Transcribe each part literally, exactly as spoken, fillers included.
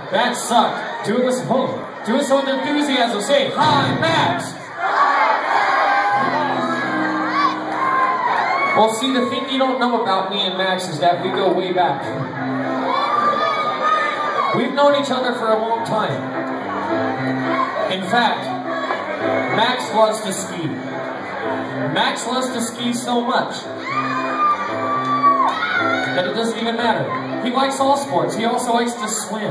That sucked. Do it with some, do it so with enthusiasm. Say, hi, Max. Well, see, the thing you don't know about me and Max is that we go way back. We've known each other for a long time. In fact, Max loves to ski. Max loves to ski so much that it doesn't even matter. He likes all sports. He also likes to swim.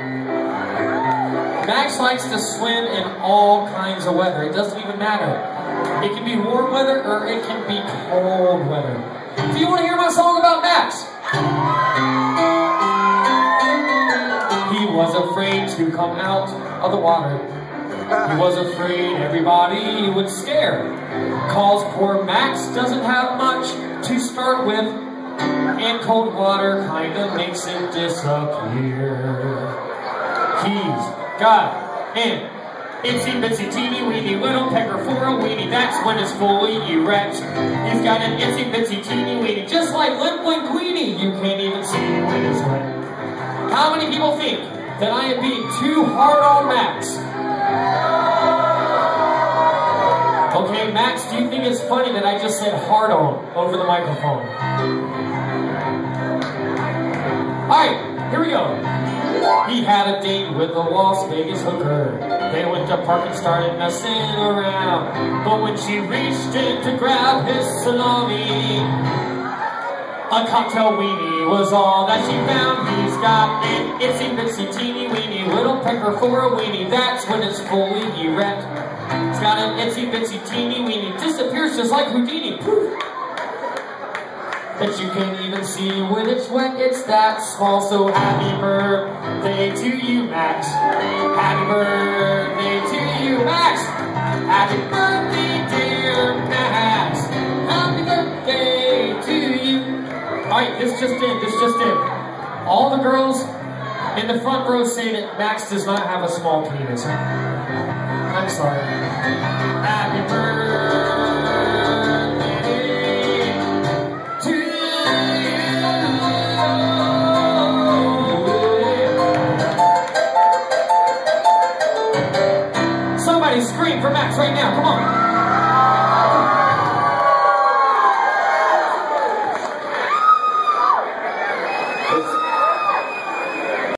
Max likes to swim in all kinds of weather. It doesn't even matter. It can be warm weather or it can be cold weather. Do you want to hear my song about Max? He was afraid to come out of the water. He was afraid everybody would scare. Cause poor Max doesn't have much to start with, and cold water kinda makes it disappear. He's got an itsy bitsy teeny weeny little pecker for a weenie. That's when it's fully erect. He's got an itsy bitsy teeny weeny, just like Limp Linguini. You can't even see when it's wet. How many people think that I am being too hard on Max? Okay, Max, do you think it's funny that I just said hard on over the microphone? Alright, here we go. He had a date with a Las Vegas hooker. They went to park and started messing around. But when she reached in to grab his salami, a cocktail weenie was all that she found. He's got an itsy bitsy teeny weeny little pecker for a weenie. That's when it's fully erect. He's got an itsy bitsy teeny weeny, disappears just like Houdini. Poof. That you can't even see when it's wet, it's that small. So happy birthday to you, Max. Happy birthday to you, Max. Happy birthday, dear Max. Happy birthday to you. Alright, this just in, this just in. All the girls in the front row say that Max does not have a small penis. I'm sorry. Happy birthday to you. Somebody scream for Max right now, come on.